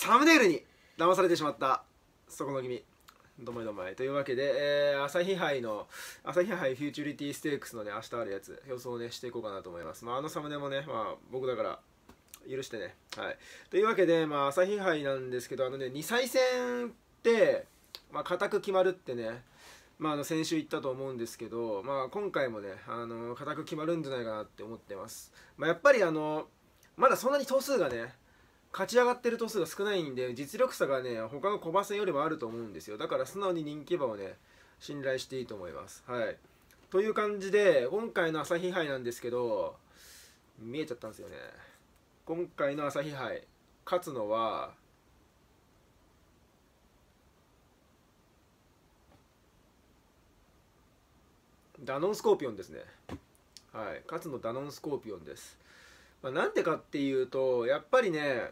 サムネイルに騙されてしまったそこの君、どもいどもいというわけで、朝日杯フューチュリティステークスのね、明日あるやつ予想をねしていこうかなと思います。あのサムネもね、僕だから許してね。はい。というわけで、朝日杯なんですけど、2歳戦って、固く決まるってね、先週言ったと思うんですけど、今回もね、固く決まるんじゃないかなって思ってます。やっぱりまだそんなに頭数がね、勝ち上がってる頭数が少ないんで、実力差がね、他の小馬戦よりもあると思うんですよ。だから素直に人気馬をね、信頼していいと思います。はい。という感じで、今回の朝日杯なんですけど、見えちゃったんですよね。今回の朝日杯、勝つのは、ダノンスコーピオンですね。はい。勝つのダノンスコーピオンです。なんでかっていうと、やっぱりね、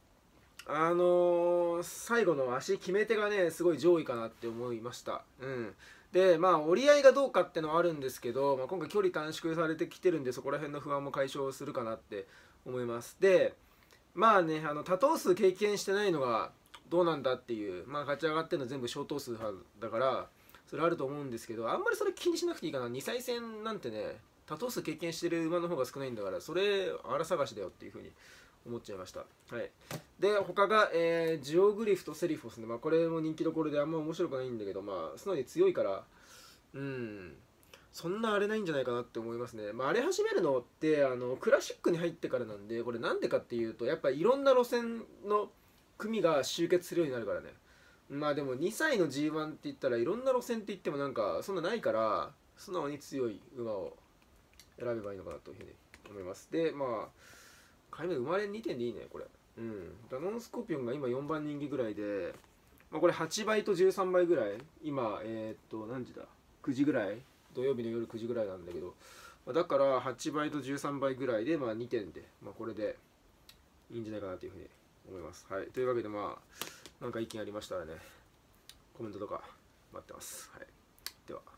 最後の足決め手がねすごい上位かなって思いました。で折り合いがどうかってのはあるんですけど、今回距離短縮されてきてるんで、そこら辺の不安も解消するかなって思います。で多頭数経験してないのがどうなんだっていう、勝ち上がってるの全部小頭数派だからそれあると思うんですけど、あんまりそれ気にしなくていいかな。2歳戦なんてね、多頭数経験してる馬の方が少ないんだから、それあら探しだよっていう風に思っちゃいました。はい。で、他が、ジオグリフとセリフォスね。これも人気どころであんま面白くないんだけど、素直に強いから、そんな荒れないんじゃないかなって思いますね。荒れ始めるのって、クラシックに入ってからなんで、これなんでかっていうと、やっぱいろんな路線の組が集結するようになるからね。でも2歳の G1 って言ったらいろんな路線って言ってもなんかそんなないから、素直に強い馬を選べばいいのかなというふうに思います。で、回目生まれ2点でいいね、これ。ダノンスコーピオンが今4番人気ぐらいで、これ8倍と13倍ぐらい、今、何時だ ?9 時ぐらい、土曜日の夜9時ぐらいなんだけど、だから8倍と13倍ぐらいで、2点で、これでいいんじゃないかなというふうに思います。はい。というわけで、なんか意見ありましたらね、コメントとか待ってます。はい。では。